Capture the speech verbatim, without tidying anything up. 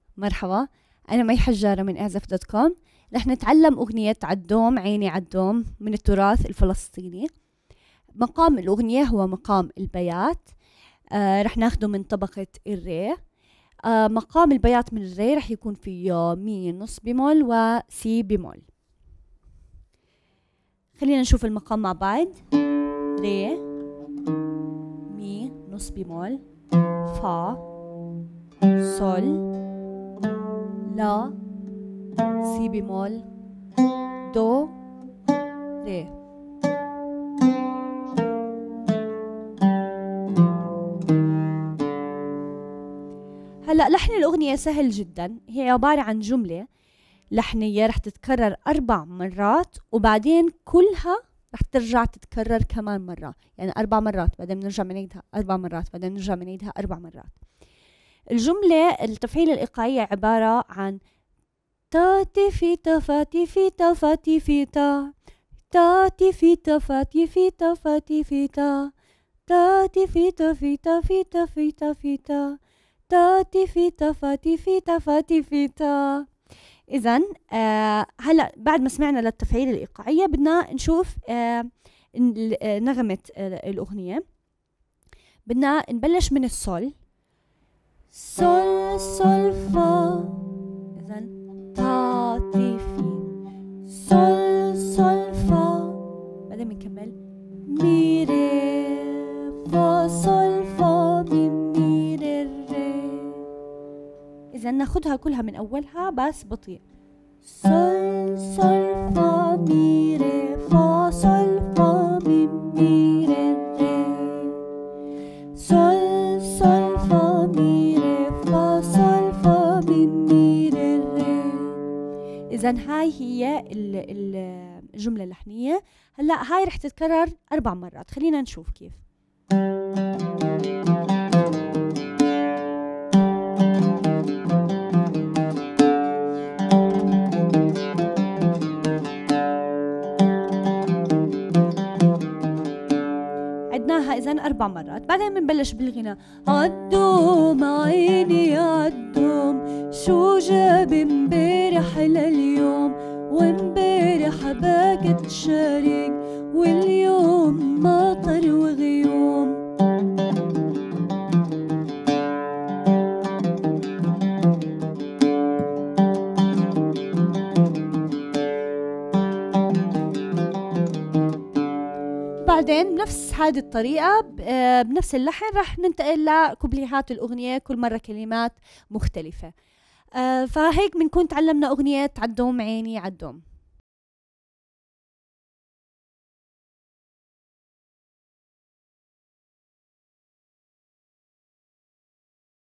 مرحبا، أنا مي حجارة من اعزف دوت كوم. رح نتعلم أغنية عالدوم عيني عالدوم من التراث الفلسطيني. مقام الأغنية هو مقام البيات. آه رح ناخده من طبقة الري. آه مقام البيات من الري رح يكون فيه مي نص بيمول وسي بيمول. خلينا نشوف المقام مع بعض. ري، مي نص بيمول، فا، صول، لا، سي بيمول، دو، ري. هلأ لحن الأغنية سهل جدا، هي عبارة عن جملة لحنية رح تتكرر أربع مرات وبعدين كلها رح ترجع تتكرر كمان مرة، يعني أربع مرات بعدين نرجع بنعيدها أربع مرات بعدين نرجع بنعيدها أربع مرات. الجملة التفعيل الإيقاعية عبارة عن تا تي في تا فا تي في تا فا تي في تا تا تي في تا فا تي في تا فا تي في تا تا تي في تا في تا في تا في تا في تا تا تي في تا فا تي في تا فا تي في تا. إذن آه هلا بعد ما سمعنا للتفعيل الإيقاعية بدنا نشوف آه نغمة آه الأغنية. بدنا نبلش من السول، سول سول فا، إذن تا تي في، سول سول فا، بعدين بنكمل مي ري فا صول فا مي مي ري ري. إذا ناخدها كلها من أولها بس بطيء. صول صول فا مي ري فا صول فا مي مي ري ري، صول صول فا مي ري فا صول فا مي مي ري ري. إذا هاي هي الجملة اللحنية. هلا هاي رح تتكرر أربع مرات، خلينا نشوف كيف. عدناها إذن أربع مرات، بعدين بنبلش بالغناء. عالدوم عيني عالدوم، شو جاب امبارح لليوم، وامبارح باكت شارق، واليوم مطر وغيوم. بعدين بنفس هذه الطريقة بنفس اللحن رح ننتقل لكوبليهات الأغنية، كل مرة كلمات مختلفة. فهيك بنكون تعلمنا أغنية عالدوم عيني عالدوم.